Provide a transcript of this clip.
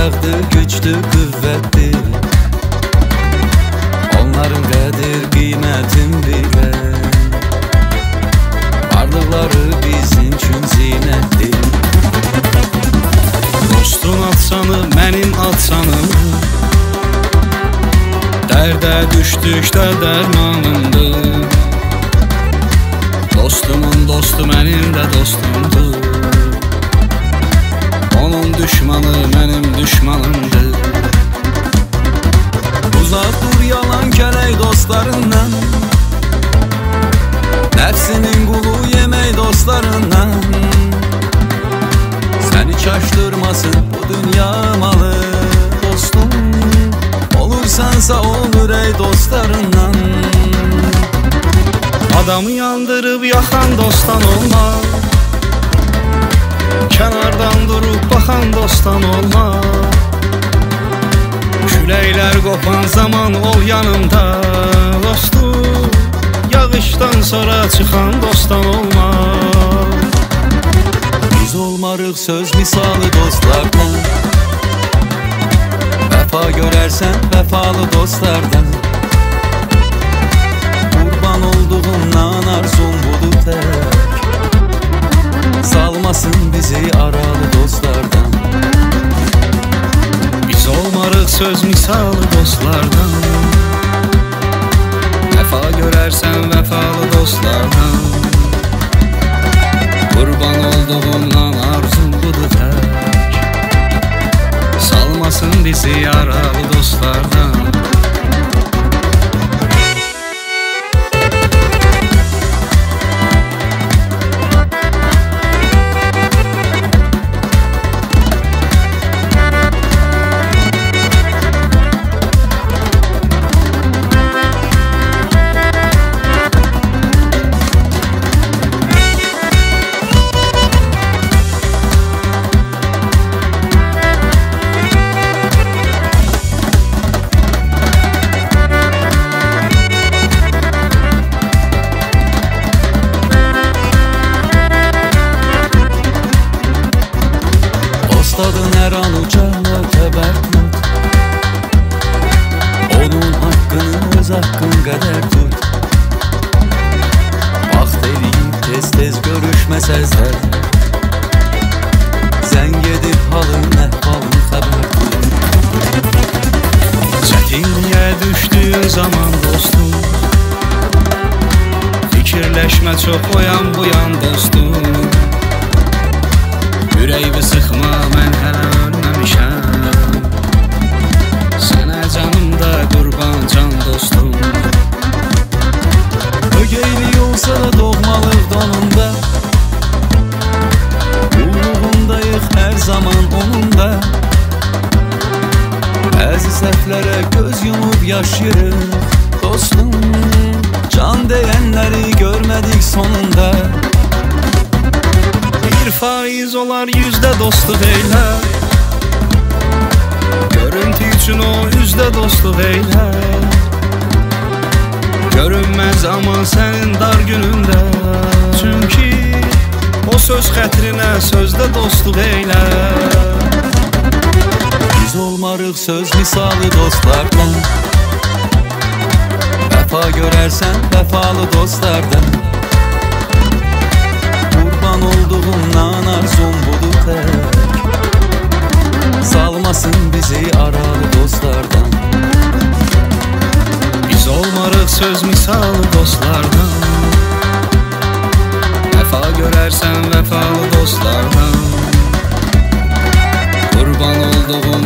ayaqdır, güclü, qüvvətdir. Onların qədir, qiymətin bilən. Varlıqları bizim üçün zinətdir. Dostun atsanı, mənim atsanım, dərdə düşdükdə dərmanımdır. Dostumun dostu mənim də dostumdur. Onun düşmanı mənim düşmanımdır. Uzaq dur yalan kələk dostlarından, nəfsinin qulu yemək dostlarından. Səni çaşdırmasın bu dünya malı dostum, olursansa olur ey dostlarından. Adamı yandırıb yaxan dostdan olmaz, kənardan durub baxan dostdan olmaz. Küləklər qopan zaman ol yanımda dostum, yağışdan sonra çıxan dostdan olmaz. Biz olmarıq söz misalı dostlardan, vəfa görərsən vəfalı dostlardan. Qurban olduğumdan arzum budur tək, salmasın bizi aralı dostlardan. Biz olmarıq söz misalı dostlardan, vəfa görərsən vəfalı dostlardan. Qurban olduğumdan arzum budur tək, salmasın bizi aralı dostlardan. Dostladın hər an uca təbəkkür, onun haqqını öz haqqın qədər tut. Vaxt eləyib tez-tez görüşməsəzlər, zəng edib halın, əhvalın xəbər tut. Çətinliyə düşdüyün zaman dostum, fikirləşmə çox oyan buyan dostum. Ürəyimi sıxma, mən hələ ölməmişəm, sənə canımda qurban can dostum. Ögeylik olsa da doğmalıq donunda, qulluğundayıq hər zaman onunda. Bəzi səhvlərə göz yumub yaşayırıq dostum, can deyənləri görmədik sonunda. 1% olar 100də dostluq eylər, görüntü üçün o 100də dostluq eylər. Görünməz amma sənin dar günündə, çünki o söz xətrinə sözdə dostluq eylər. Biz olmarıq söz misalı dostlardan, vəfa görərsən vəfalı dostlardan. Qurban olduğumdan arzum budur tək, salmasın bizi aralı dostlardan. Biz olmarıq söz misalı dostlardan, vəfa görərsən vəfalı dostlardan. Qurban olduğum